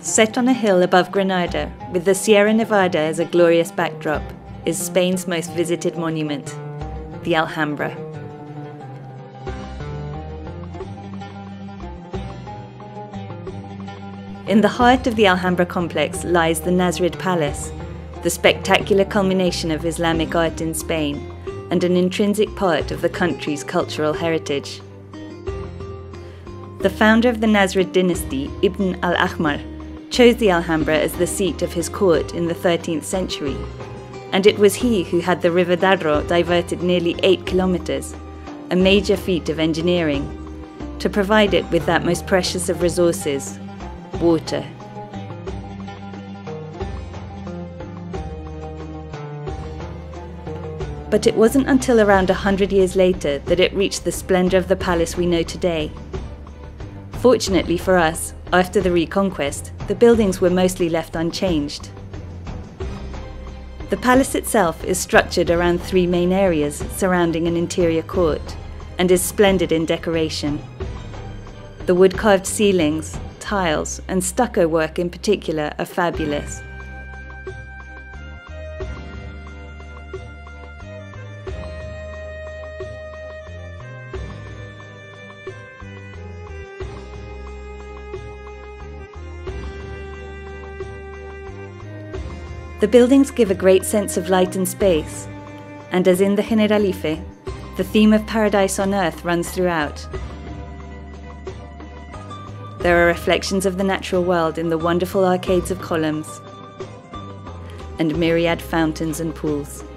Set on a hill above Granada, with the Sierra Nevada as a glorious backdrop, is Spain's most visited monument, the Alhambra. In the heart of the Alhambra complex lies the Nasrid Palace, the spectacular culmination of Islamic art in Spain, and an intrinsic part of the country's cultural heritage. The founder of the Nasrid dynasty, Ibn al-Ahmar, chose the Alhambra as the seat of his court in the 13th century, and it was he who had the River Darro diverted nearly 8 kilometers, a major feat of engineering, to provide it with that most precious of resources, water. But it wasn't until around 100 years later that it reached the splendor of the palace we know today. Fortunately for us, after the Reconquest, the buildings were mostly left unchanged. The palace itself is structured around 3 main areas surrounding an interior court, and is splendid in decoration. The wood-carved ceilings, tiles, and stucco work in particular are fabulous. The buildings give a great sense of light and space, and as in the Generalife, the theme of paradise on earth runs throughout. There are reflections of the natural world in the wonderful arcades of columns and myriad fountains and pools.